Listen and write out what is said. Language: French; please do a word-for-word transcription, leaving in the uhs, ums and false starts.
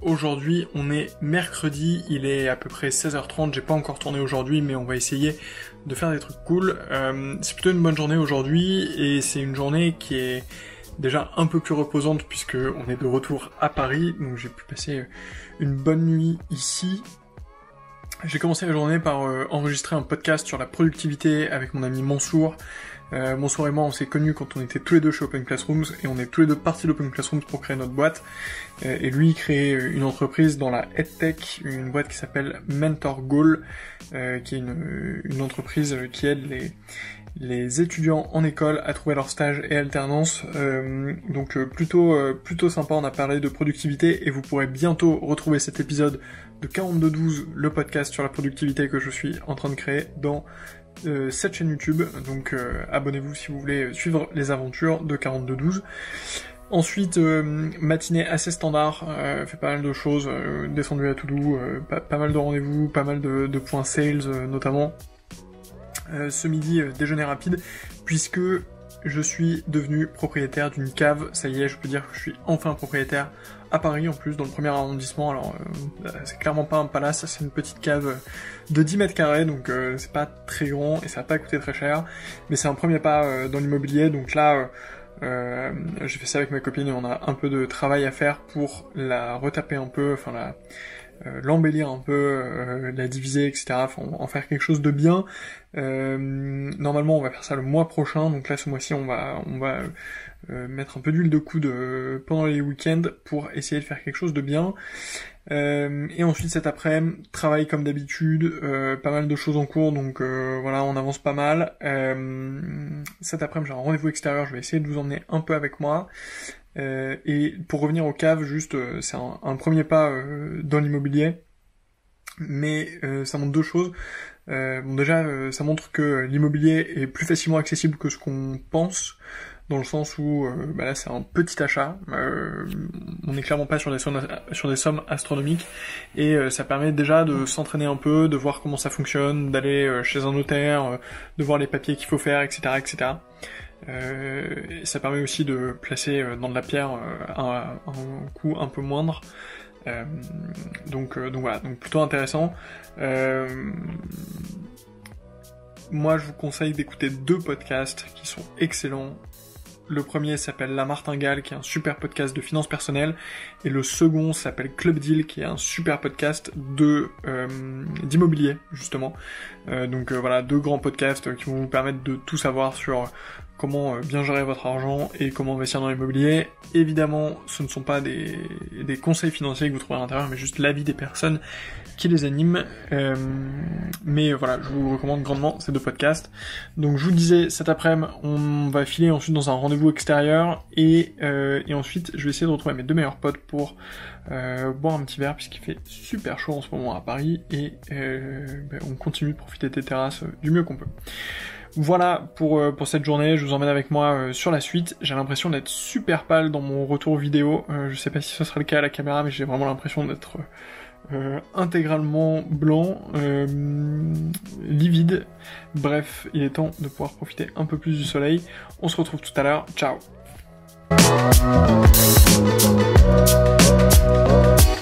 Aujourd'hui, on est mercredi, il est à peu près seize heures trente, j'ai pas encore tourné aujourd'hui, mais on va essayer de faire des trucs cool. Euh, c'est plutôt une bonne journée aujourd'hui, et c'est une journée qui est déjà un peu plus reposante, puisque on est de retour à Paris, donc j'ai pu passer une bonne nuit ici. J'ai commencé la journée par euh, enregistrer un podcast sur la productivité avec mon ami Mansour. Euh, Mansour et moi, on s'est connus quand on était tous les deux chez Open Classrooms, et on est tous les deux partis d'Open Classrooms pour créer notre boîte. Euh, et lui, il crée une entreprise dans la EdTech, une boîte qui s'appelle Mentor Goal, euh, qui est une, une entreprise qui aide les, les étudiants en école à trouver leur stage et alternance. Euh, donc euh, plutôt, euh, plutôt sympa, on a parlé de productivité, et vous pourrez bientôt retrouver cet épisode de quarante-deux douze, le podcast sur la productivité que je suis en train de créer dans Euh, cette chaîne YouTube, donc euh, abonnez-vous si vous voulez suivre les aventures de quarante-deux douze. Ensuite, euh, matinée assez standard, euh, fait pas mal de choses, euh, descendu à Todo, euh, pas, pas mal de rendez-vous, pas mal de, de points sales euh, notamment. Euh, ce midi, euh, déjeuner rapide, puisque je suis devenu propriétaire d'une cave, ça y est, je peux dire que je suis enfin propriétaire à Paris, en plus, dans le premier arrondissement. Alors, euh, c'est clairement pas un palace, c'est une petite cave de dix mètres carrés, donc euh, c'est pas très grand, et ça va pas coûté très cher, mais c'est un premier pas euh, dans l'immobilier, donc là, euh, euh, j'ai fait ça avec ma copine, et on a un peu de travail à faire pour la retaper un peu, enfin la... Euh, l'embellir un peu, euh, la diviser, et cetera. Enfin, en faire quelque chose de bien. Euh, normalement, on va faire ça le mois prochain. Donc là, ce mois-ci, on va, on va euh, mettre un peu d'huile de coude euh, pendant les week-ends pour essayer de faire quelque chose de bien. Euh, et ensuite, cet après-midi, travail comme d'habitude, euh, pas mal de choses en cours. Donc euh, voilà, on avance pas mal. Euh, cet après-midi, j'ai un rendez-vous extérieur. Je vais essayer de vous emmener un peu avec moi. Euh, et pour revenir aux caves, juste, euh, c'est un, un premier pas euh, dans l'immobilier, mais euh, ça montre deux choses. Euh, bon, déjà, euh, ça montre que l'immobilier est plus facilement accessible que ce qu'on pense, dans le sens où euh, bah là, c'est un petit achat. Euh, on n'est clairement pas sur des sommes, sur des sommes astronomiques, et euh, ça permet déjà de s'entraîner un peu, de voir comment ça fonctionne, d'aller euh, chez un notaire, euh, de voir les papiers qu'il faut faire, et cetera, et cetera. Euh, et ça permet aussi de placer euh, dans de la pierre euh, à un coût un peu moindre. Euh, donc, euh, donc voilà, donc plutôt intéressant. Euh, moi, je vous conseille d'écouter deux podcasts qui sont excellents. Le premier s'appelle La Martingale, qui est un super podcast de finances personnelles, et le second s'appelle Club Deal, qui est un super podcast de euh, d'immobilier, justement. Euh, donc euh, voilà, deux grands podcasts qui vont vous permettre de tout savoir sur comment bien gérer votre argent et comment investir dans l'immobilier. Évidemment, ce ne sont pas des, des conseils financiers que vous trouverez à l'intérieur, mais juste l'avis des personnes qui les animent. Euh, mais voilà, je vous recommande grandement ces deux podcasts. Donc je vous disais, cet après-midi, on va filer ensuite dans un rendez-vous extérieur, et, euh, et ensuite, je vais essayer de retrouver mes deux meilleurs potes pour euh, boire un petit verre, puisqu'il fait super chaud en ce moment à Paris, et euh, ben, on continue de profiter des terrasses du mieux qu'on peut. Voilà pour, euh, pour cette journée, je vous emmène avec moi euh, sur la suite. J'ai l'impression d'être super pâle dans mon retour vidéo, euh, je sais pas si ce sera le cas à la caméra, mais j'ai vraiment l'impression d'être euh, intégralement blanc, euh, livide. Bref, il est temps de pouvoir profiter un peu plus du soleil. On se retrouve tout à l'heure, ciao.